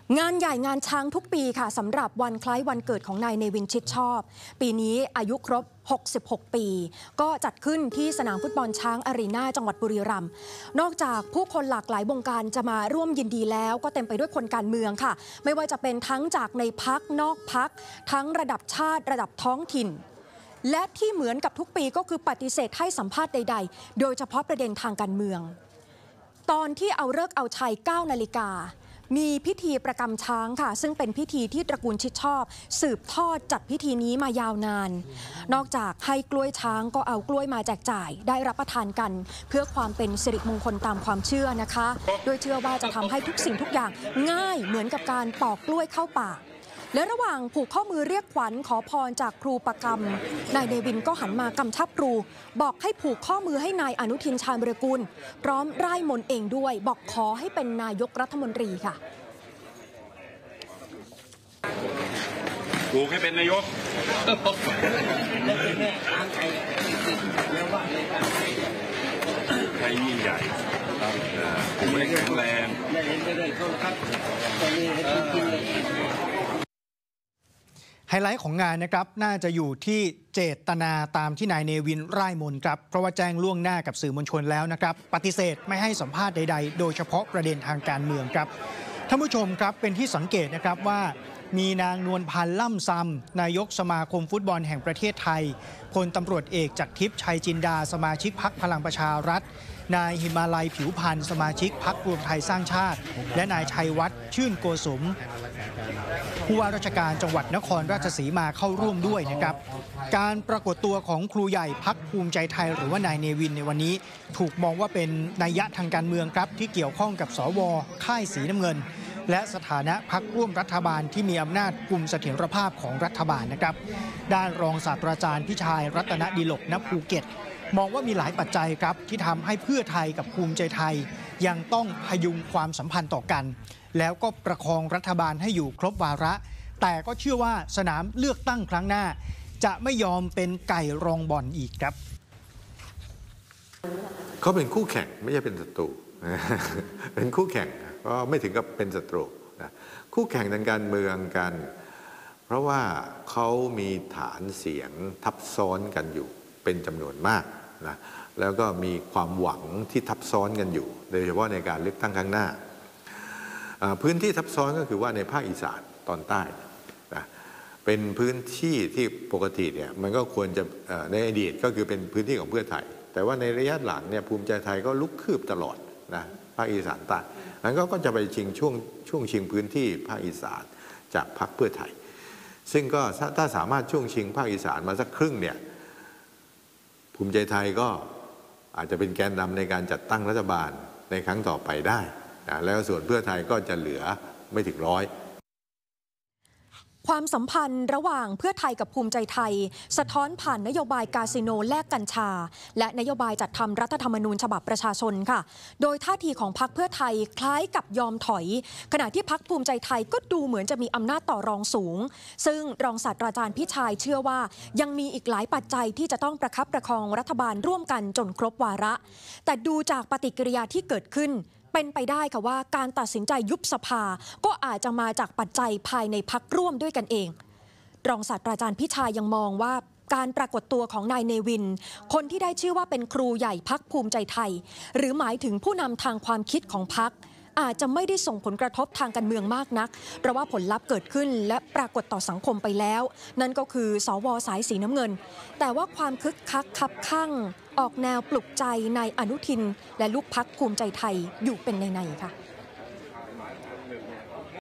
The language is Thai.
งานใหญ่งานช้างทุกปีค่ะสำหรับวันคล้ายวันเกิดของนายเนวินชิดชอบปีนี้อายุครบ66 ปีก็จัดขึ้นที่สนามฟุตบอลช้างอารีนาจังหวัดบุรีรัมย์นอกจากผู้คนหลากหลายวงการจะมาร่วมยินดีแล้วก็เต็มไปด้วยคนการเมืองค่ะไม่ว่าจะเป็นทั้งจากในพรรคนอกพรรคทั้งระดับชาติระดับท้องถิ่นและที่เหมือนกับทุกปีก็คือปฏิเสธให้สัมภาษณ์ใดๆโดยเฉพาะประเด็นทางการเมืองตอนที่เอาฤกษ์เอาชัย 9 นาฬิกามีพิธีประกำช้างค่ะซึ่งเป็นพิธีที่ตระกูลชิดชอบสืบทอดจัดพิธีนี้มายาวนานนอกจากให้กล้วยช้างก็เอากล้วยมาแจกจ่ายได้รับประทานกันเพื่อความเป็นสิริมงคลตามความเชื่อนะคะโดยเชื่อว่าจะทำให้ทุกสิ่งทุกอย่างง่ายเหมือนกับการปอกกล้วยเข้าปากและระหว่างผูกข้อมือเรียกขวัญขอพรจากครูประกำนายเนวินก็หันมากำชับครูบอกให้ผูกข้อมือให้นายอนุทินชาญวิรากูลพร้อมร่ายมนต์เองด้วยบอกขอให้เป็นนายกรัฐมนตรีค่ะผูกให้เป็นนายกให้ยิ่งใหญ่ผูกให้แข็งแรงไฮไลท์ของงานนะครับน่าจะอยู่ที่เจตนาตามที่นายเนวินร่ายมนต์ครับเพราะว่าแจ้งล่วงหน้ากับสื่อมวลชนแล้วนะครับปฏิเสธไม่ให้สัมภาษณ์ใดๆโดยเฉพาะประเด็นทางการเมืองครับท่านผู้ชมครับเป็นที่สังเกตนะครับว่ามีนางนวลพันธ์ล่ำซำนายกสมาคมฟุตบอลแห่งประเทศไทยพลตำรวจเอกจักรทิพย์ชัยจินดาสมาชิกพรรคพลังประชารัฐนายหิมาลัยผิวพันธ์สมาชิกพรรครวมไทยสร้างชาติและนายชัยวัฒน์ชื่นโกสมผู้ว่าราชการจังหวัดนครราชสีมาเข้าร่วมด้วยนะครับการปรากฏตัวของครูใหญ่พรรคภูมิใจไทยหรือว่านายเนวินในวันนี้ถูกมองว่าเป็นนัยยะทางการเมืองครับที่เกี่ยวข้องกับสว.ค่ายสีน้ำเงินและสถานะพรรคร่วมรัฐบาลที่มีอำนาจกุมเสถียรภาพของรัฐบาลนะครับด้านรองศาสตราจารย์พิชัยรัตนดิลกณภูเก็ตมองว่ามีหลายปัจจัยครับที่ทำให้เพื่อไทยกับภูมิใจไทยยังต้องพยุงความสัมพันธ์ต่อกันแล้วก็ประคองรัฐบาลให้อยู่ครบวาระแต่ก็เชื่อว่าสนามเลือกตั้งครั้งหน้าจะไม่ยอมเป็นไก่รองบ่อนอีกครับเขาเป็นคู่แข่งไม่ใช่เป็นศัตรูเป็นคู่แข่งก็ไม่ถึงกับเป็นศัตรูนะคู่แข่งทางการเมืองกันเพราะว่าเขามีฐานเสียงทับซ้อนกันอยู่เป็นจำนวนมากนะแล้วก็มีความหวังที่ทับซ้อนกันอยู่โดยเฉพาะในการเลือกตั้งครั้งหน้าพื้นที่ทับซ้อนก็คือว่าในภาคอีสานตอนใต้นะเป็นพื้นที่ที่ปกติเนี่ยมันก็ควรจะในอดีตก็คือเป็นพื้นที่ของเพื่อไทยแต่ว่าในระยะหลังเนี่ยภูมิใจไทยก็ลุกคืบตลอดนะภาคอีสานใต้นั้นก็จะไปชิงช่วงชิงพื้นที่ภาคอีสานจากพรรคเพื่อไทยซึ่งก็ถ้าสามารถช่วงชิงภาคอีสานมาสักครึ่งเนี่ยภูมิใจไทยก็อาจจะเป็นแกนนำในการจัดตั้งรัฐบาลในครั้งต่อไปได้นะแล้วส่วนเพื่อไทยก็จะเหลือไม่ถึง100 ความสัมพันธ์ระหว่างเพื่อไทยกับภูมิใจไทยสะท้อนผ่านนโยบายคาสิโนแลกกัญชาและนโยบายจัดทำรัฐธรรมนูญฉบับประชาชนค่ะโดยท่าทีของพรรคเพื่อไทยคล้ายกับยอมถอยขณะที่พรรคภูมิใจไทยก็ดูเหมือนจะมีอำนาจต่อรองสูงซึ่งรองศาสตราจารย์พิชัยเชื่อว่ายังมีอีกหลายปัจจัยที่จะต้องประคับประคองรัฐบาลร่วมกันจนครบวาระแต่ดูจากปฏิกิริยาที่เกิดขึ้นเป็นไปได้ค่ะว่าการตัดสินใจยุบสภาก็อาจจะมาจากปัจจัยภายในพรรคร่วมด้วยกันเองรองศาสตราจารย์พิชัยยังมองว่าการปรากฏตัวของนายเนวินคนที่ได้ชื่อว่าเป็นครูใหญ่พรรคภูมิใจไทยหรือหมายถึงผู้นำทางความคิดของพรรคอาจจะไม่ได้ส่งผลกระทบทางการเมืองมากนักเพราะว่าผลลัพธ์เกิดขึ้นและปรากฏต่อสังคมไปแล้วนั่นก็คือสว.สายสีน้ำเงินแต่ว่าความคึกคักคับคั่งออกแนวปลุกใจนายอนุทินและลูกพรรคภูมิใจไทยอยู่เป็นในค่ะ